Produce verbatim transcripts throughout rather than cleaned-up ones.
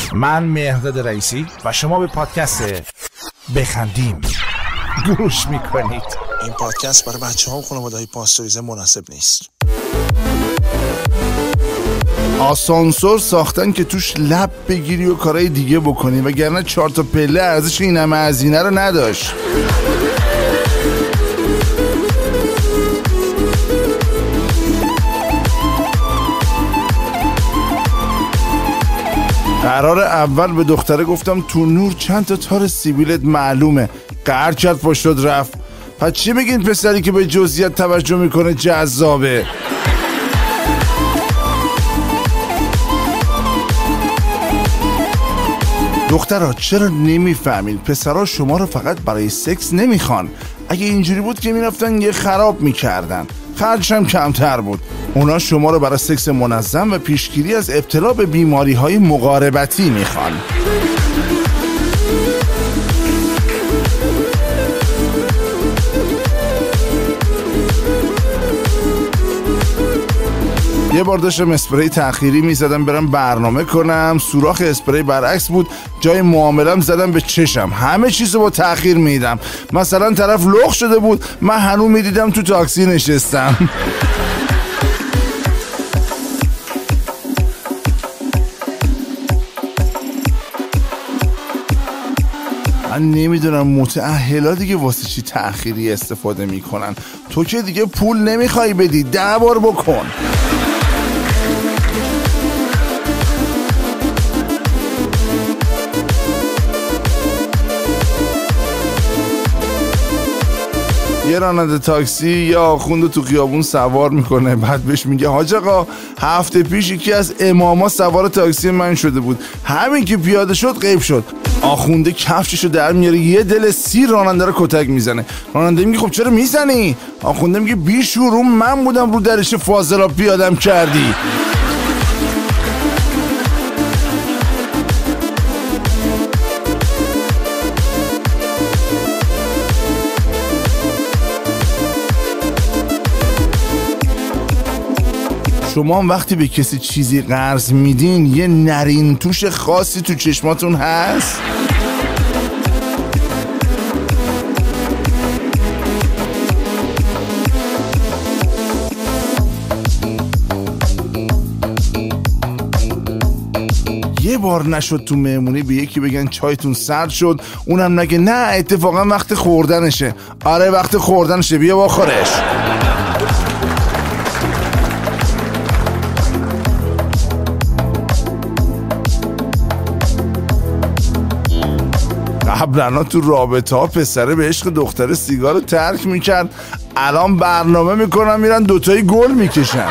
من مهرداد رئیسی و شما به پادکست بخندیم گوش میکنید. این پادکست برای بچه ها و خانواده های پاستوریزه مناسب نیست. آسانسور ساختن که توش لب بگیری و کارهای دیگه بکنی، وگرنه چهار تا پله ارزش این همه هزینه رو نداشت. قرار اول به دختره گفتم تو نور چند تا تار سیبیلت معلومه، قهر کرد پشت رفت. پس چی میگین پسری که به جزئیات توجه میکنه جذابه؟ دخترها چرا نمیفهمین پسرها شما رو فقط برای سکس نمیخوان؟ اگه اینجوری بود که میرفتن یه خراب میکردن، خرجش هم کمتر بود. اونا شما رو برای سکس منظم و پیشگیری از ابتلا به بیماری های مقاربتی میخوان. یه بار داشتم اسپری تأخیری میزدم برم برنامه کنم، سوراخ اسپری برعکس بود، جای معاملم زدم به چشم، همه چیزو با تأخیر میدم. مثلا طرف لخ شده بود، من هنوز میدیدم تو تاکسی نشستم. من نمیدونم متأهلا دیگه واسه چی تأخیری استفاده میکنن. تو که دیگه پول نمیخوای بدی، ده بار بکن. یه راننده تاکسی یا آخوند تو خیابون سوار میکنه، بعد بهش میگه حاج آقا هفته پیش یکی از اماما سوار تاکسی من شده بود، همین که پیاده شد غیب شد. آخونده کفششو در میاره، یه دل سی راننده رو کتک میزنه. راننده میگه خب چرا میزنی؟ آخونده میگه بی شروع من بودم رو درش فاضلاب پیادم کردی. شما هم وقتی به کسی چیزی قرض میدین یه نرین توش خاصی تو چشماتون هست؟ یه بار نشد تو مهمونی به یکی بگن چایتون سرد شد، اونم نگه نه اتفاقا وقت خوردنشه. آره وقت خوردنشه، بیا بخورش. قبلا تو رابطه ها پسره به عشق دختر سیگار رو ترک میکرد، الان برنامه میکنن میرن دوتایی گل میکشن.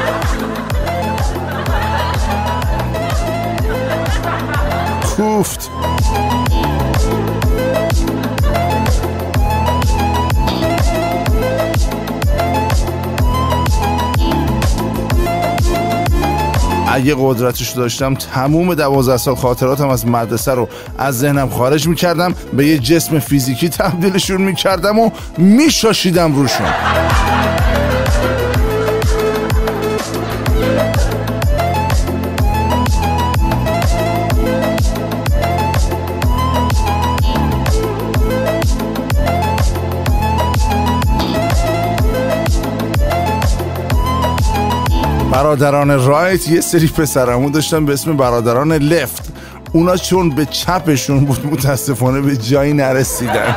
کوفت. اگه قدرتش داشتم تموم دوازده سال خاطراتم از مدرسه رو از ذهنم خارج میکردم، به یه جسم فیزیکی تبدیلشون میکردم و میشاشیدم روشون. برادران رایت یه سری پسرمو داشتن به اسم برادران لفت. اونا چون به چپشون بود متاسفانه به جایی نرسیدن.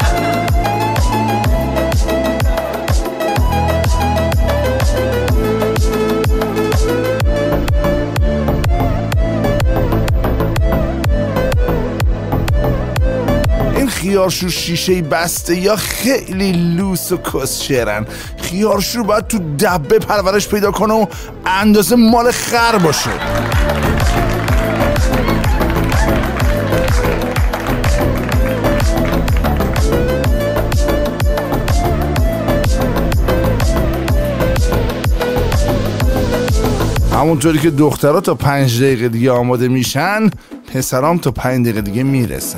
خیارشور شیشه بسته یا خیلی لوس و کسشرن. خیارشور باید تو دبه پرورش پیدا کنه و اندازه مال خر باشه. همونطوری که دخترها تا پنج دقیقه دیگه آماده میشن، پسرام تا پنج دقیقه دیگه میرسن.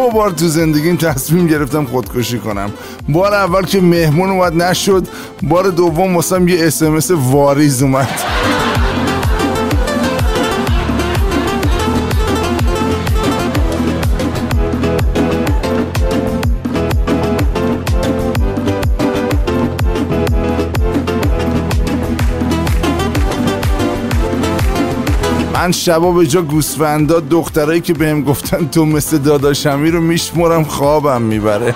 دو بار تو زندگیم تصمیم گرفتم خودکشی کنم. بار اول که مهمون اومد نشد، بار دوم واسم یه اس ام اس واریز اومد. من شبا به جا گوسفندا دخترایی که بهم گفتن تو مثل داداشمی رو میشمرم، خوابم میبره.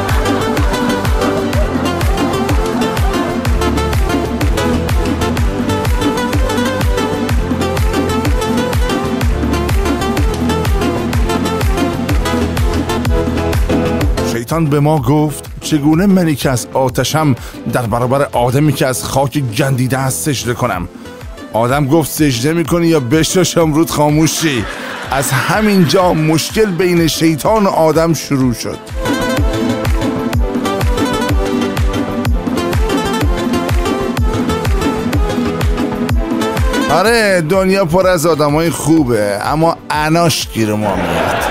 شیطان به ما گفت چگونه منی که از آتشم در برابر آدمی که از خاک گندیده است سجده کنم. آدم گفت سجده میکنی یا بشاشم رود خاموشی. از همین جا مشکل بین شیطان و آدم شروع شد. آره دنیا پر از آدمای خوبه، اما عناش گیر ما میاد.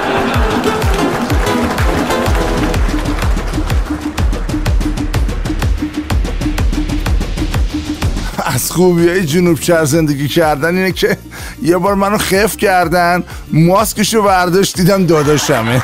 از خوبیای جنوب شهر زندگی کردن اینه که یه بار منو خف کردن، ماسکشو برداشت دیدم داداشمه.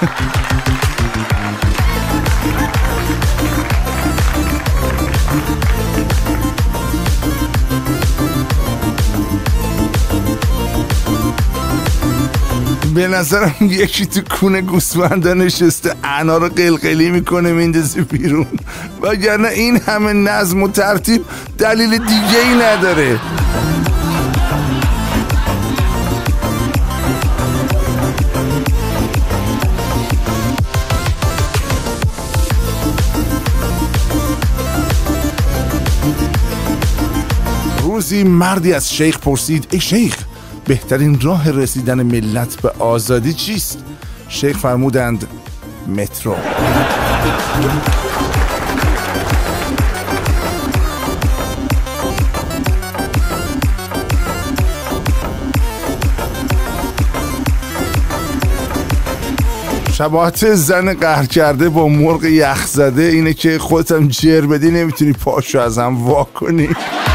به نظرم یکی تو کونه گوسفندا نشسته عنا رو قلقلی میکنه میندازه بیرون، وگرنه این همه نظم و ترتیب دلیل دیگه ای نداره. روزی مردی از شیخ پرسید ای شیخ، بهترین راه رسیدن ملت به آزادی چیست؟ شیخ فرمودند مترو. شباهت زن قهر کرده با مرغ یخ زده اینه که خودت هم جر بدی نمیتونی پاشو از هم وا کنی.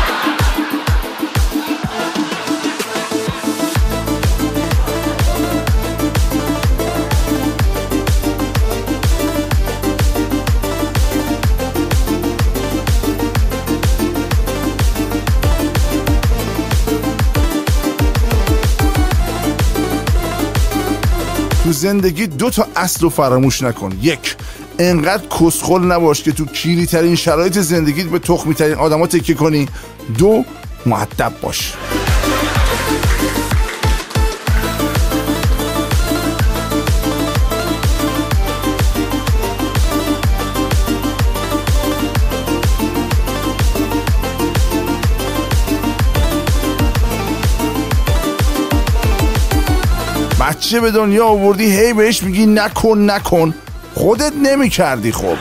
تو زندگی دو تا اصل رو فراموش نکن. یک، انقدر کسخل نباش که تو کیری ترین شرایط زندگیت به تخمی ترین آدم ها تکیه کنی. دو، مؤدب باش. بچه به دنیا آوردی هی بهش میگی نکن نکن، خودت نمی کردی. خب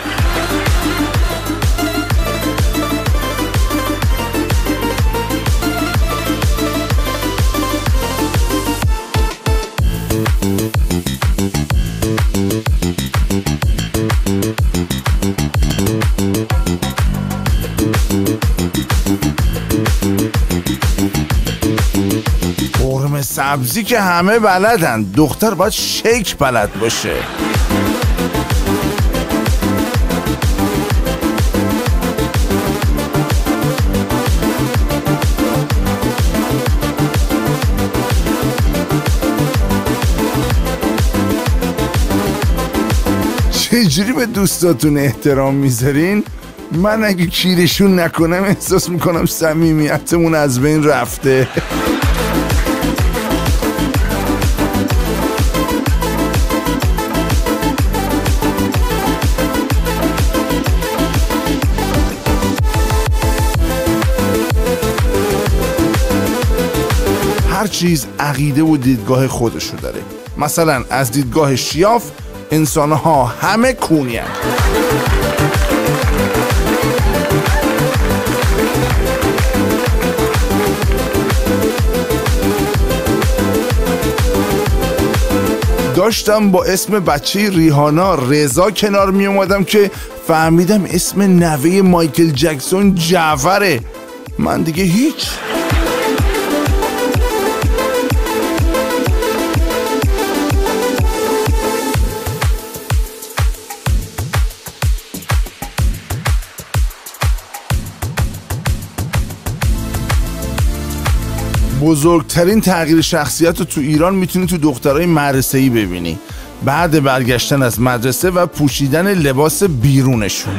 سبزی که همه بلدن، دختر باید شیک بلد باشه. چجوری به دوستاتون احترام میذارین؟ من اگه کیرشون نکنم احساس میکنم صمیمیتمون از بین رفته. هر چیز عقیده و دیدگاه خودشو داره. مثلا از دیدگاه شیاف انسانها همه کونی هست. داشتم با اسم بچه ریحانا رضا کنار می اومدم که فهمیدم اسم نوه مایکل جکسون جعفره. من دیگه هیچ. بزرگترین تغییر شخصیت رو تو ایران میتونی تو دخترای مدرسه‌ای ببینی بعد برگشتن از مدرسه و پوشیدن لباس بیرونشون.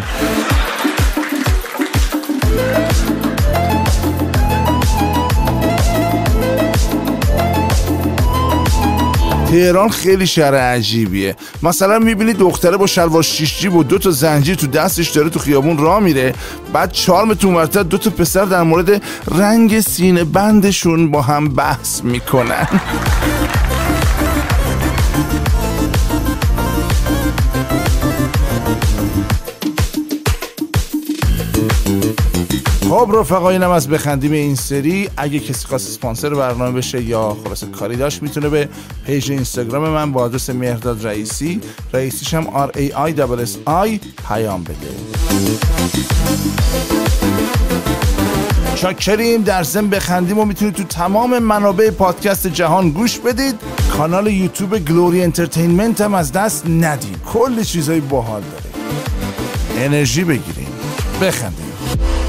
تهران خیلی شهر عجیبیه. مثلا میبینی دختره با شلوار شیش جیب و دو تا زنجیر تو دستش داره تو خیابون راه میره، بعد چهار متر اونورتر دو تا پسر در مورد رنگ سینه بندشون با هم بحث میکنن. خب رفقا، اینم از بخندیم این سری. اگه کسی خواست اسپانسر برنامه بشه یا خلاصه کاری داشت میتونه به پیج اینستاگرام من با آدرس مهرداد رئیسی، رئیسیش هم آر ای آی دبل اس آی پیام بده. شاکریم. در ضمن بخندیم و میتونید تو تمام منابع پادکست جهان گوش بدید. کانال یوتیوب گلوری انترتینمنت هم از دست ندید، کلی چیزای باحال داره. انرژی بگیریم، بخندیم.